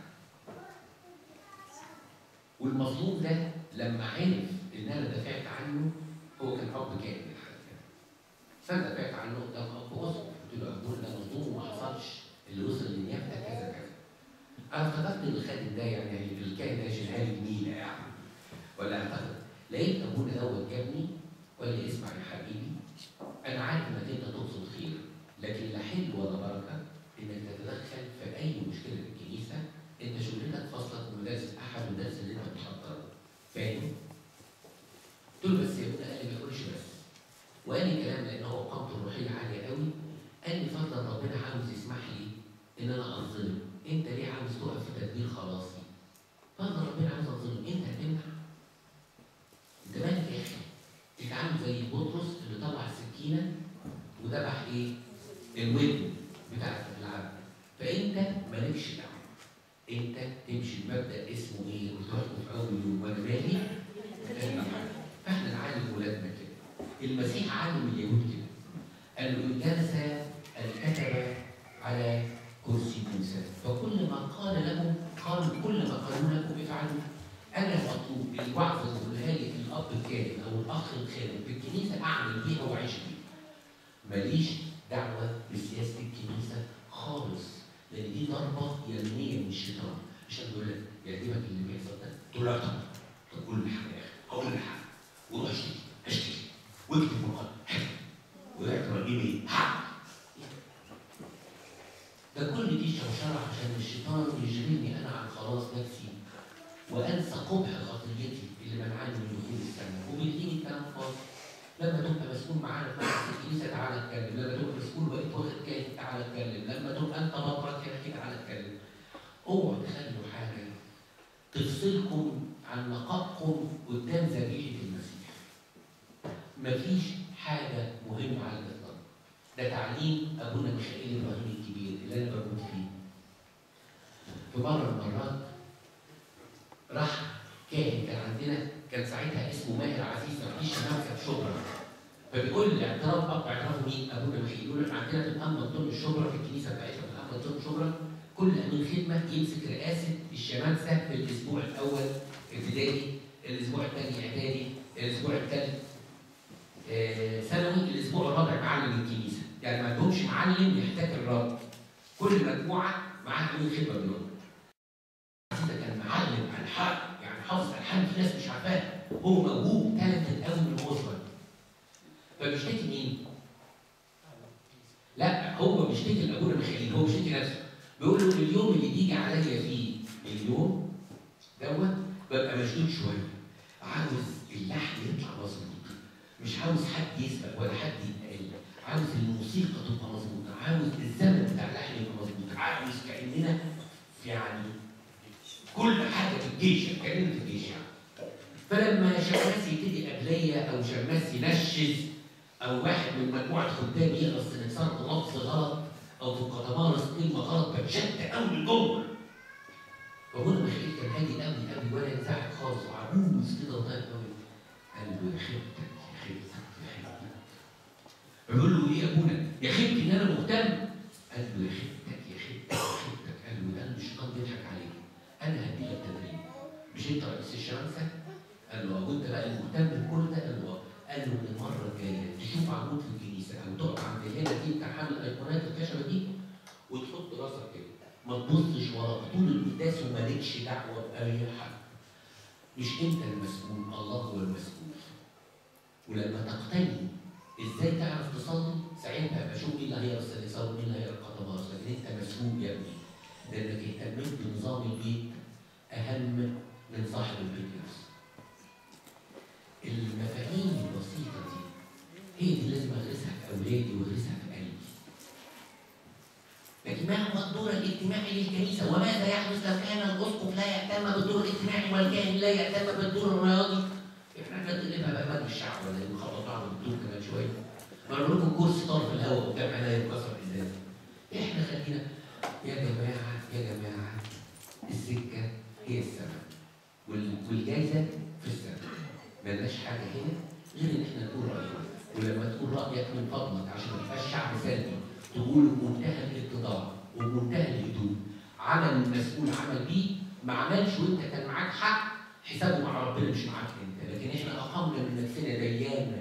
S2: والمظلوم ده لما عرف إن أنا دافعت عنه، هو كان أب كامل الحقيقة. فأنا دافعت عنه قدام أب وسط، قلت له أبونا ده مظلوم وما حصلش اللي وصل لنيابتك كذا كذا. أنا افتكرت إن الخادم ده يعني الكائن ده شيلها لي جميلة يعني، ولا اعتقد لقيت أبونا دوت جابني ولا اسمع يا حبيبي، انا عارف انك انت تقصد خير، لكن لا حل ولا بركه انك تتدخل في اي مشكله في الكنيسه. انت شغلتك فصلك من مدارس الاحد والدرس اللي انت بتحضره، فاهم؟ قلت له بس يا ابونا. قال لي ما تقولش بس، وقال لي كلام لان هو قامته الروحيه عاليه قوي. قال لي فضلا ربنا عاوز يسمح لي ان انا انظلم، انت ليه عاوز تقف في تدبير خلاصي؟ فضلا ربنا عاوز انظلم، انت هتمنع؟ انت مالك يا اخي؟ انت عامل زي بطرس اللي طلع السكينه وذبح ايه؟ الودن بتاعت العبد. فانت مالكش دعوه، انت تمشي بمبدا اسمه ايه؟ قلت لكم في اول يوم وانا مالي؟ فاحنا نعلم ولادنا كده. المسيح علم اليهود كده، قال له ان جلس الكتبه على كرسي موسى فكل ما قال لهم قالوا كل ما قالوا لكم افعلوا. انا مطلوب الوعظه اللي بقولها لي الاب الكاهن او الاخ الخادم في الكنيسه اعمل بيها واعيش بيها. ماليش دعوه بسياسه الكنيسه خالص، لان دي ضربه يمينيه من الشيطان. مش هقول لك يعجبك اللي بيحصل ده؟ تقول له طب طب قول لي حاجه يا اخي، هقول لك حاجه، وروح اشتكي اشتكي واكتب مقال ويعتبر ايه؟ حق. ده كل دي شوشره عشان الشيطان يشغلني انا عن خلاص نفسي وانسى قبح خطيتي اللي منعني من دخول السماء، وبيديني كلام فاضي. لما تبقى مسؤول معانا في الكنيسه تعالى اتكلم، لما تبقى مسؤول وبقيت واخد كاهن تعالى اتكلم، لما تبقى انت بطرك يا تعالى اتكلم. اوعوا تخلوا حاجه تفصلكم عن نقائكم قدام ذبيحه المسيح. مفيش حاجه مهمه على الاطلاق. ده تعليم ابونا ميخائيل ابراهيم الكبير اللي انا بموت فيه. في مره من المرات راح كاهن كان عندنا، كان ساعتها اسمه ماهر عزيز رئيس شمامسه في شبرا، فبيقول لي اعتراف اب اعتراف مين؟ ابونا ميخائيل. يقول لك عندنا في الامن ضمن الشبرا في الكنيسه بتاعتنا في الامن ضمن شبرا كل امين خدمه يمسك رئاسه الشمامسه في الاسبوع الاول ابتدائي، الاسبوع الثاني اعدادي، الاسبوع الثالث آه ثانوي، الاسبوع الرابع معلم الكنيسه. يعني ما عندهمش معلم يحتاج الرب، كل مجموعه معاها امين خدمه منهم. ده كان معلم الحان، يعني حافظ الحان في ناس مش عارفاها، هو موهوب تالنتد قوي من هو صغير. فبيشتكي مين؟ لا هو بيشتكي لابونا ميخائيل، هو بيشتكي نفسه. بيقول له اليوم اللي بيجي عليا فيه اليوم دوت ببقى مشدود شويه، عاوز اللحن يطلع مظبوط، مش عاوز حد يسبق ولا حد يتقل، عاوز الموسيقى تبقى مظبوطه، عاوز الزمن بتاع اللحن يبقى مظبوط، عاوز كاننا في يعني كل حاجه في الجيش، كاننا في الجيش يعني. فلما شماس يبتدي قبليه او شماس ينشز او واحد من مجموعه خدام يقرا السنكسار بلفظ غلط او في القطمارس كلمه غلط بتشد قوي من جوه. فابونا ميخائيل كان هادي قوي قوي ولا ينزعج خالص وعجوز كده وطيب قوي. قال له يا خيبتك يا خيبتك يا خيبتك. فبيقول له ايه يا ابونا؟ يا خيبتي ان انا مهتم. قال له يا خيبتك يا خيبتك يا خيبتك. قال له ده الشيطان بيضحك عليك، انا هديلك تدريب. مش انت رئيس الشمامسه؟ قال له وانت بقى المهتم بكل ده؟ قال له قال له من المره الجايه تشوف عمود في الكنيسه او تقف عند الهنا دي بتاع حامل الايقونات الخشبه دي وتحط راسك كده، ما تبصش وراك طول القداس ومالكش دعوه باي حد. مش انت المسؤول، الله هو المسؤول. ولما تقتني ازاي تعرف تصلي ساعتها بشوف مين اللي هيقرا السنكسار ومين اللي هيقرا القطمارس، لكن انت مسؤول يا ابني، لانك اهتميت بنظام البيت اهم من صاحب البيت نفسه. المفاهيم البسيطه دي هي دي لازم اغرسها في اولادي واغرسها في قلبي. لكن ما هو الدور الاجتماعي للكنيسه؟ وماذا يحدث لو كان الاسقف لا يهتم بالدور الاجتماعي والكاهن لا يهتم بالدور الرياضي؟ احنا هنقلبها بقى مجلس الشعب ولا نخبط بعض بالدور كمان شويه. بقول لكم كرسي طار في الهواء قدام عينيا يتكسر ازاي. احنا خلينا يا جماعه يا جماعه السكه هي السماء والجايزه في السماء. مالناش حاجه هنا غير ان احنا نقول راينا، ولما تقول رايك من فضلك عشان ما تبقاش شعب سلبي تقوله بمنتهى الاتضاع وبمنتهى الهدوء. عمل المسؤول عمل بيه، ما عملش وانت كان معاك حق حسابه مع ربنا مش معاك انت. لكن احنا اقمنا من نفسنا ديانا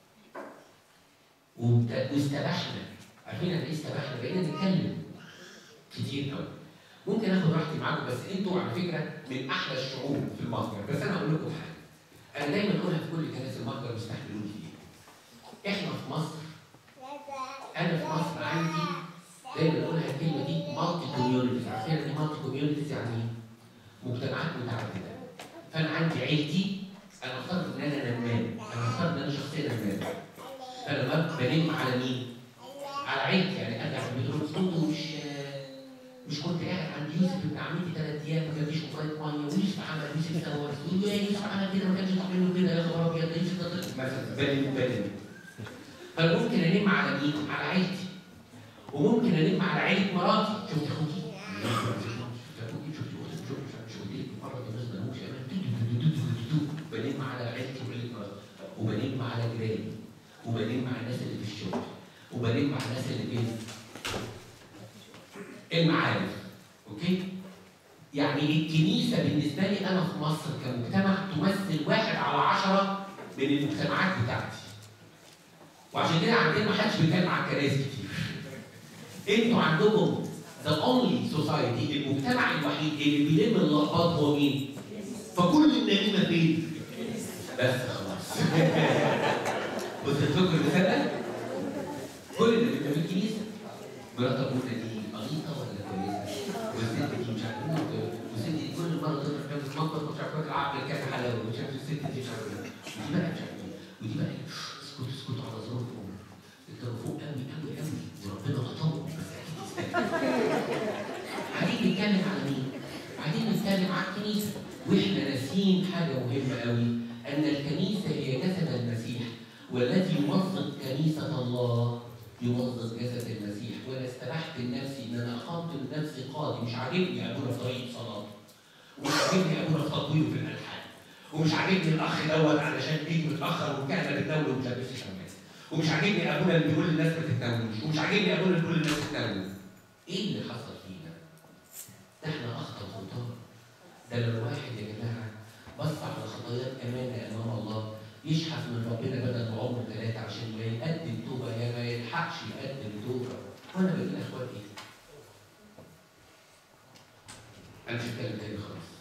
S2: واستبحنا. عارفين يعني ايه استبحنا؟ بقينا نتكلم كتير قوي. ممكن اخد راحتي معاكم بس انتوا على فكره من احلى الشعوب في المصدر. بس انا هقول لكم حاجه، انا دايما اقولها في كل كنائس المهجر مستحملون فيها. احنا في مصر، انا في مصر عندي دايما اقولها الكلمه دي مالتي كوميونيتيز. عارفين يعني مالتي كوميونيتيز يعني مجتمعات متعدده. فانا عندي عيلتي، انا افترض ان انا نمام، انا افترض ان انا شخصيه نمام. فانا بنم على مين؟ على عيلتي. يعني ارجع في البيت اقول مش مش كنت قاعد عند يوسف ابن عمتي ثلاث ايام ما جابليش كوبايه ميه، ويوسف عمل يوسف سوى، يقول يا يوسف عمل كده ما كانش يطلع منه كده، يا خبر ابيض ده يوسف ده طلع مثلا. بنم بنم. فممكن انم على مين؟ على عيلتي. وممكن انم على عيله مراتي. شفت اخوتي؟ شفت اخوتي؟ شفت اختي؟ شفت شفت ايه؟ مره الناس ما لهمش امان. بنم على عيلتي وعيله مراتي. وبنم على جيراني. وبنم على الناس اللي في الشغل. وبنم على الناس اللي في المعارف. اوكي؟ يعني الكنيسه بالنسبه لي انا في مصر كمجتمع تمثل واحد على عشره من المجتمعات بتاعتي. وعشان كده عندنا ما حدش بيتكلم عن الكنائس كتير. انتوا عندكم the only society، المجتمع الوحيد اللي بيلم اللقطات هو مين؟ فكل النميمه فين؟ بس خلاص. وصلت لكم المثال؟ كل النميمه في الكنيسه. مرات ابونا دي قريطه ولا كويسه؟ والست دي مش عارفه ايه، والست دي كل مره تقدر تعمل مطبخ مش عارفه تلعب كام حلاوه، مش عارفه الست دي مش عارفه ايه، ودي بقى مش عارفه ايه، ودي بقى اسكتوا اسكتوا على ظروفهم. انتوا فوق قوي قوي قوي وربنا غطاهم بس اكيد. هنيجي نتكلم على مين؟ عايزين نتكلم على الكنيسه، واحنا ناسيين حاجه مهمه قوي، ان الكنيسه هي جسد المسيح، والذي يوظف كنيسه الله يوظف جسد المسيح. وانا استبحت لنفسي ان انا اقامت لنفسي قاضي. مش عاجبني ابونا في طريقه صلاته، ومش عاجبني ابونا في تطويره في الالحان، ومش عاجبني الاخ دوت علشان بيجي متاخر والكهنه بتناوله ومش لابس شماس، ومش عاجبني ابونا اللي بيقول للناس ما تتناولوش، ومش عاجبني ابونا اللي بيقول للناس تتناولوا. ايه اللي حصل فينا؟ ده احنا اخطا خطاه. ده لو واحد يا جماعه بص على خطايات امانه امام الله يشحف من ربنا بدل ما عمره ثلاثه عشان ما يقدم توبه، يا ما يلحقش يقدم توبه. وانا بقول لاخوات ايه؟ انا مش هتكلم تاني خلاص.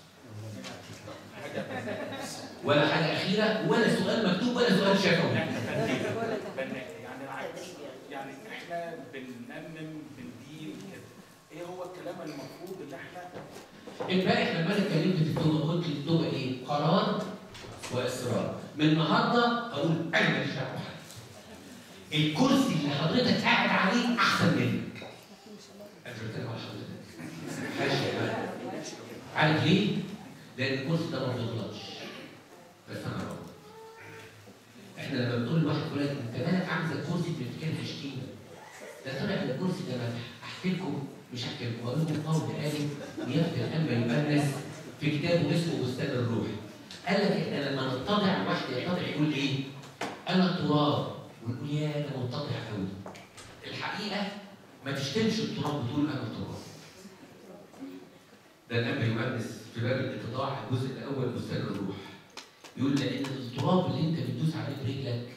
S2: ولا حاجه اخيره ولا سؤال مكتوب ولا سؤال شفوي.
S3: يعني يعني احنا بننمم بندين كده. ايه هو الكلام المفروض اللي احنا
S2: امبارح لما انا اتكلمت في التوبه قلت التوبه ايه؟ قرار واصرار. من النهارده اقول انا ماليش دعوه بحد. الكرسي اللي حضرتك قاعد عليه احسن منك. انا مش بتكلم على حضرتك. حاشا بقى. عارف ليه؟ لان الكرسي ده ما بيغلطش. بس انا غلط. احنا لما بنقول لواحد فلان انت مالك عامل زي الكرسي بتفتكرها شتيمه. ده طلع ان الكرسي ده مدح. احكي لكم مش احكي لكم اقول لكم قول قالي يهدي الانبا يؤنس في كتابه اسمه بستان الروح. قال لك احنا لما نتضع واحد يتضع يقول ايه؟ انا تراب، ونقول يا انا متضع قوي. الحقيقه ما تشتمش التراب وتقول انا تراب. ده الانبا يؤنس في باب الاتضاع الجزء الاول بستان الروح. يقول لان التراب اللي انت بتدوس عليه برجلك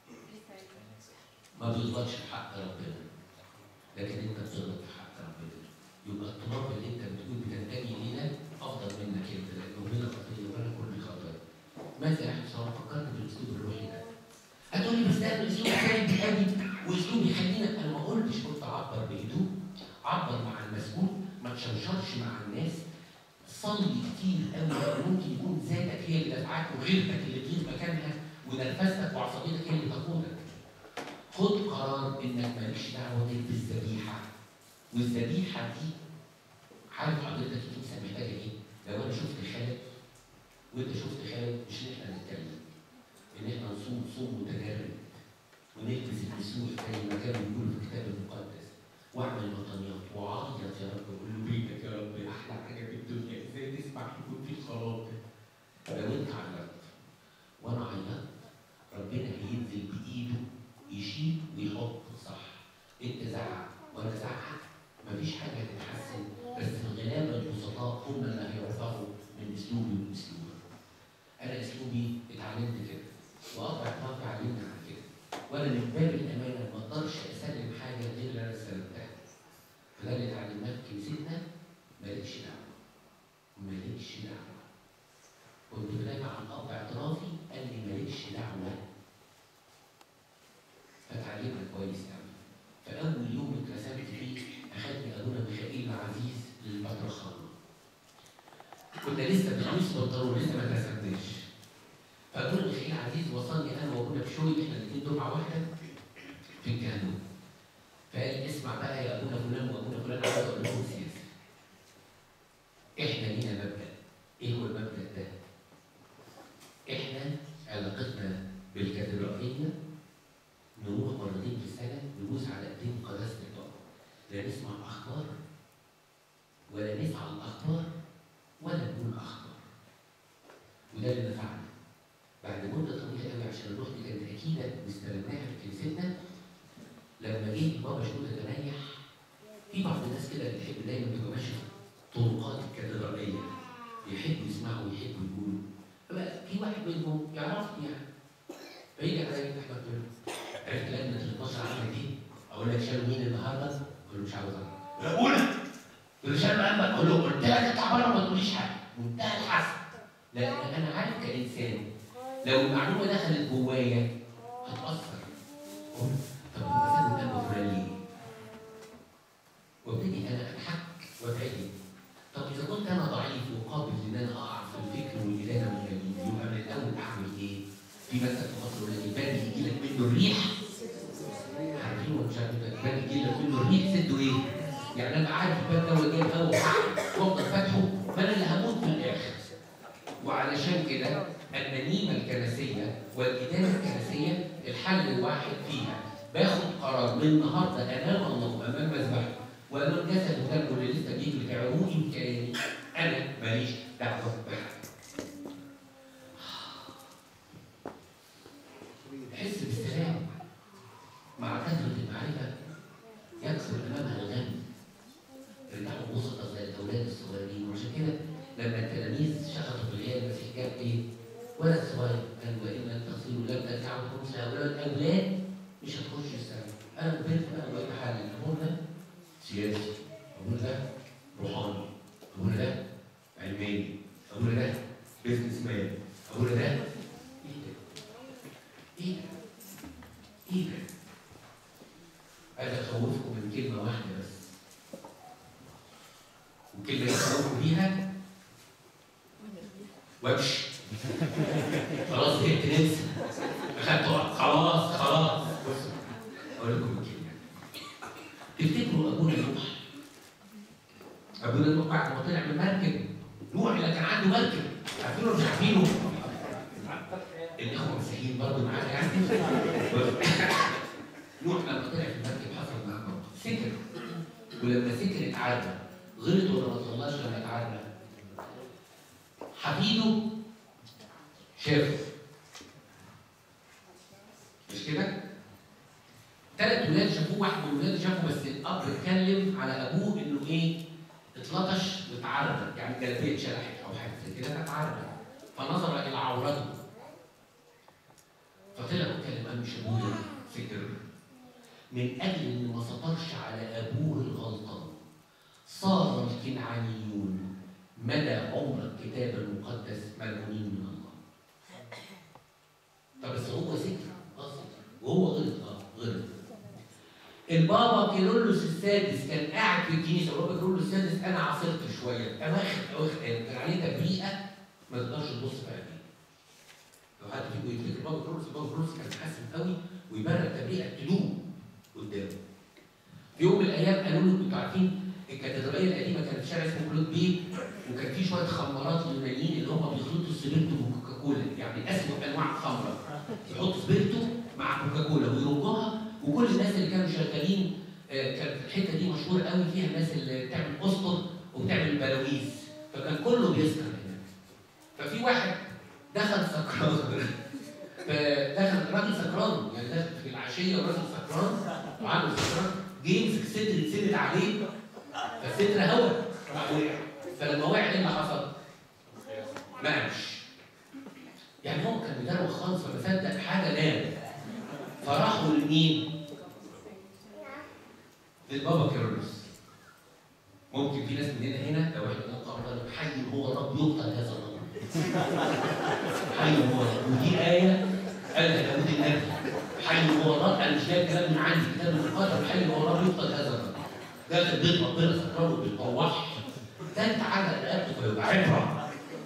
S2: ما بيغلطش في حق ربنا، لكن انت بتغلط في حق ربنا. يبقى التراب اللي انت بتقول بتنتمي ليه ده افضل منك انت، لانه بلا خطيه ولا كل خطايا. ماذا يحدث لو فكرت بالاسلوب الروحي ده؟ هتقول لي بس ده الاسلوب سايب قوي واسلوب يخلينا. انا ما قلتش قلت عبر بهدوء، عبر مع المسؤول، ما تشوشرش مع الناس، صلي كتير قوي. ممكن يكون ذاتك هي اللي دفعك وغيرتك اللي تغير مكانها، ونرفزتك وعصبيتك هي اللي تقودك. خد قرار انك مالكش دعوه تلبس ذبيحه، والذبيحه دي عارف حضرتك الكنيسه محتاجه ايه؟ لو انا شفت خالد وانت شفت خالد مش ان احنا نتكلم، ان احنا نصوم صوم متجرد ونلبس النسوح زي ما كانوا بيقولوا في الكتاب المقدس، واعمل بطانيات وعيط يا رب وقول له بيتك يا رب احلى حاجه في الدنيا، ازاي تسمع يكون في خراب؟ لو انت عيطت وانا عيطت ربنا هينزل بايده يشيل ويحط صح. انت زعق وانا زعق مفيش حاجه هتتحسن، بس الغلابه البسطاء هم اللي هيرفعوا من اسلوبي ومن اسلوبك. انا اسلوبي اتعلمت كده، واقطع اطراف علمنا على كده، وانا من باب الامانه ما اقدرش اسلم حاجه غير اللي انا استلمتها. فده اللي اتعلمناه في كنيستنا، مالكش دعوه. مالكش دعوه. كنت براجع عن اب اعترافي قال لسه بنلبس بنطلون لسه ما اترسمناش. فقالوا لي ميخائيل عزيز وصلني انا وابونا بشوي احنا الاثنين دفعه واحده في الكهنوت. فقال اسمع بقى يا ابونا فلان وابونا فلان عايز اقول لكم سياسه. احنا لينا مبدا. ايه هو المبدا ده؟ احنا علاقتنا بالكاتدرائيه نروح مرتين في السنه نبوس على ايدين قداسه البابا. لا نسمع اخبار ولا نسعى الاخبار ولا نقول اخبار. وده اللي نفعنا. بعد مده طويله قوي عشان الروح دي كانت اكيده واستلمناها في كنيستنا. لما جه بابا شنودة تريح في بعض الناس كده اللي بتحب دايما تبقى ماشيه في طرقات الكاتدرائيه يحبوا يسمعوا ويحبوا يقولوا. فبقى في واحد منهم يعرفني يعني فيجي عليا احمد يقول له عرفت لجنه ال اتناشر عملت ايه؟ اقول لك شالوا مين النهارده؟ اقول له مش عاوز اعرف. يا ابونا يقول له شالوا قلبك. اقول له قلت لك اطلع بره ما تقوليش حاجه. منتهى الحسن. لان انا عارف كانسان لو المعلومه دخلت جوايا هتاثر. طب هو ساب القلب فلان ليه؟ وابتدي انا اضحك واتعجب. طب اذا كنت انا ضعيف وقابل ان انا اقع في الفكر والادانه والجميل يبقى من الاول اعمل ايه؟ في مثل في مصر يقول لك الباب يجي لك منه الريح. عارفين ولا مش عارفين؟ الباب يجي لك منه الريح سده ايه؟ يعني انا عارف الباب ده وجاي هوا وافضل فاتحه ما انا اللي هموت في الاخر. وعلشان كده النميمه الكنسيه والادانه الكنسيه الحل الواحد فيها باخد قرار من النهارده امام الله وامام مذبحه وامام جسد ودم اللي لسه بيجري كعروقي وكياني انا ماليش دعوه بحد. حس بالسلام مع كثره المعرفه يكثر امامها الغم. ارجعوا بسطة زي الاولاد الصغيرين. وعشان كده لما التلاميذ شخصوا في العيال المسيح جاب ايه؟ ولد صغير قال وان لم تصيروا لم ترجعوا خمس اولاد الاولاد مش هتخش السنه. انا كبرت بقى وبقيت محلل. ابونا سياسي، ابونا ده روحاني، ابونا ده علماني، ابونا ده بيزنس مان، ابونا ده ايه ده؟ ايه ده؟ ايه ده؟ عايز اخوفكم من كلمه واحده بس. والكلمه اللي اخوفكم بيها وامشي. خلاص زهقت ننسى. اخدت وقت خلاص خلاص. بصوا اقول لكم الكلمه. تفتكروا ابونا نوح؟ ابونا نوح بعد ما طلع من المركب نوح اللي كان عنده مركب عارفينه ولا مش عارفينه؟ الاخوه مسيحيين برضه معانا يعني. نوح لما طلع في المركب حصل معاه موقف. سكر ولما سكر اتعرى غلط ولا ما تغلطش لما اتعرى؟ حفيده شافه مش كده؟ ثلاث ولاد شافوه. واحد من الولاد شافه بس الاب اتكلم على ابوه انه ايه؟ اتلطش واتعرى يعني جلابيه اتشلحت او حاجه زي كده اتعرى فنظر الى عورته فطلع واتكلم قال مش ابويا سكر من اجل ان ما سطرش على ابوه الغلطان صار الكنعانيون مدى عمر الكتاب المقدس ملعونين من الله. طب بس هو سكر اه وهو غلط اه غلط. البابا كيرلس السادس كان قاعد في الكنيسه والبابا كيرلس السادس انا عاصرت شويه اواخر اواخر كان عليه تبريئه ما تقدرش تبص في عينيه. لو حد فيكم يفتكر البابا كيرلس البابا كيرلس كان حاسس قوي ويبرر تبريئه تدوم قدامه. في يوم من الايام قالوا له انتوا عارفين الكاتدرائيه القديمه كانت في شارع اسمه كلود بيه وكان في شويه خمارات يونانيين اللي هم بيخلطوا السبيرتو وكوكاكولا يعني اسوء انواع الخمره يحطوا سبيرتو مع كوكاكولا ويرجوها وكل الناس اللي كانوا شغالين كانت الحته دي مشهوره قوي فيها الناس اللي بتعمل اسطر وبتعمل بلاويز فكان كله بيسكر هناك. ففي واحد دخل سكران فدخل راجل سكران يعني دخل في العشيه وراجل سكران وعنده سكران جه يمسك الستر يتسند عليه فالستر هوا راح وقع. فلما وقع ايه اللي حصل؟ ما قامش. يعني هو كان مدروخ خالص فما صدق حاجه نام. فراحوا لمين؟ للبابا كيرلس. ممكن في ناس مننا هنا لو احنا قررنا حي هو الرب يقتل هذا الرب. حي هو الرب ودي ايه قالها داوود النبي. حي هو الرب انا مش جايب كلام من عندي كتاب المقدس حي هو الرب يقتل هذا الرب. داخل بيت ربنا سكران وبيطوح ده انت على رقبته فيبقى عبره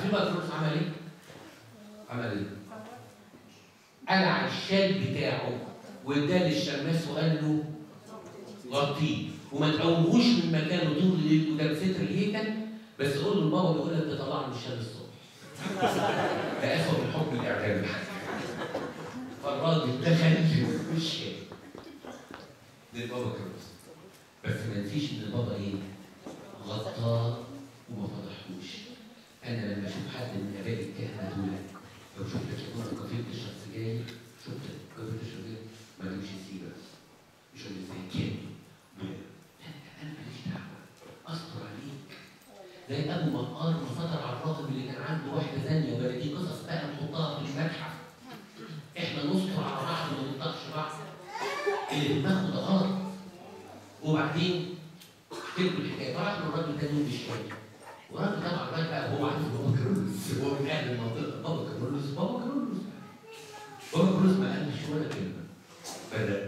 S2: عارفين بقى كرولوس عمل ايه؟ عمل ايه؟ قلع الشال بتاعه واداه للشماس وقال له غطيه وما تقومهوش من مكانه طول الليل قدام ستر الهيكل، بس قول له البابا بيقول لك تطلعه من الشال الصبح. ده اسوء من حكم الاعدام. فالراجل دخل في الشال للبابا كرولوس، بس ما نسيش ان البابا ايه؟ غطاه وما فضحوش. انا لما اشوف حد من اباء الكهنه دول، لو شفتك يكون في كافيه بتشرب سجاير، شفتك كافيه بتشرب سجاير، ما تجيبش السيجاره، مش هقول ازاي كده، انا ماليش دعوه، استر عليك. زي ابو مقار ما فطر على الراجل اللي كان عنده واحده ثانيه، ولا دي قصص بقى نحطها في المتحف. احنا نستر على بعض وما نقطعش بعض. اللي في دماغه ده غلط. وبعدين تكتب الحكايه، فراح له الراجل تاني يوم بالشاي. والراجل طبعا رايح بقى هو عارف بابا كرولوس، هو من اهل المنطقه، بابا كرولوس بابا كرولوس. بابا كرولوس ما قالش ولا كلمه. بدأ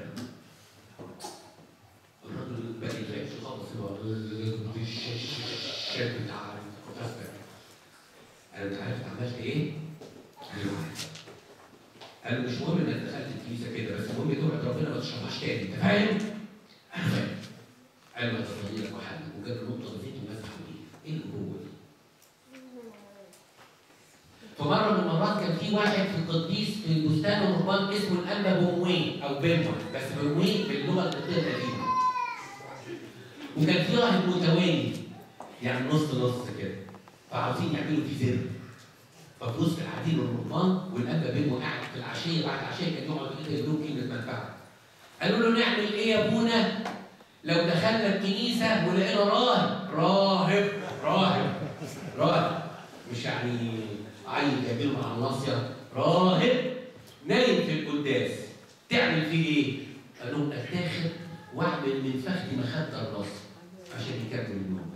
S2: الراجل بقى يتعبش خالص، الشاب بتاع الكتاب. انا انت عارف عملت ايه؟ قال له مش مهم انك دخلت الكنيسه كده، بس المهم توعد ربنا ما تشربهاش تاني، انت فاهم؟ انا فاهم. قال له هتفضل لك وحدك، وجاب له نقطه زيت ومسح بيه. ايه الابوه دي؟ فمره من المرات كان في واحد في القديس في بستان الرهبان اسمه الانبا بوموين او بنوى، بس بوموين باللغه القبطيه القديمه. وكان في راهب متوالي يعني نص نص كده، فعاوزين يعملوا فيه زر. ففي وسط القاعدين الرهبان والانبا بنوى قاعد في العشيه، بعد العشيه كان يقعد كده يقول لهم كلمه منفعه. قالوا له نعمل ايه يا ابونا لو دخلنا الكنيسه ولقينا راهب راهب راهب راهب مش يعني عيل جايبينه مع الناصيه، راهب نايم في القداس، تعمل فيه ايه؟ قال لهم اتاخد واعمل من فخدي مخده الراس عشان يكمل النوم.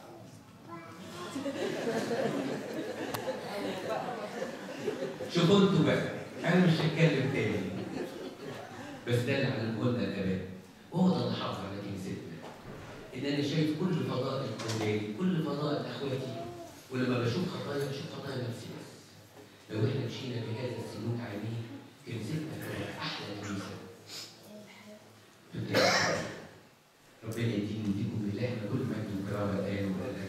S2: شوفوا انتوا بقى، انا مش هتكلم تاني، بس ده اللي علمه لنا الاباء، وهو ده اللي حافظ على كنيستنا. ان انا شايف كل فضائل اولادي، كل فضائل اخواتي، ولما بشوف خطايا بشوف خطايا نفسي بس. لو احنا مشينا بهذا السلوك عينيه كنيستنا تبقى احلى كنيسه. ربنا يديني ويديكم بالله كل مجد وكرامه الان والابد.